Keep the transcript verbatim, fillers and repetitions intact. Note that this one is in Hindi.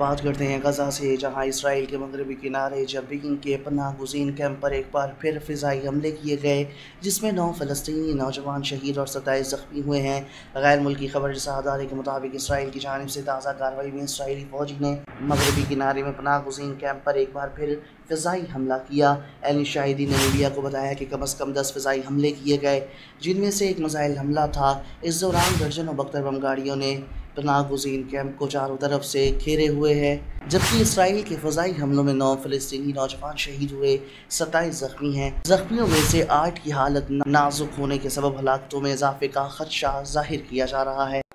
बात करते हैं गजा से, जहां इसराइल के मगरबी किनारे जबरीन के पनाह गुज़ीन कैंप पर एक बार फिर फ़िज़ाई हमले किए गए, जिसमें नौ फ़लस्तीनी नौजवान शहीद और सत्ताईस ज़ख्मी हुए हैं। गैर मुल्की खबर अदारे के मुताबिक इसराइल की जानिब से ताज़ा कार्रवाई में इसराइली फ़ौजी ने मगरबी किनारे में पनाह गुज़ीन कैंप पर एक बार फिर फ़िज़ाई हमला किया। एन शाहिदी ने मीडिया को बताया कि कम अज़ कम दस फ़िज़ाई हमले किए गए, जिनमें से एक मिसाइल हमला था। इस दौरान दर्जनों बख्तर बम गाड़ियों ने पनाह गुज़ीन कैंप को चारों तरफ से घेरे हुए हैं, जबकि इसराइल के फ़िज़ाई हमलों में नौ फ़लस्तीनी नौजवान शहीद हुए, सत्ताईस ज़ख्मी हैं। ज़ख्मियों में से आठ की हालत नाजुक होने के सबब हलाकतों में इजाफे का खदशा जाहिर किया जा रहा है।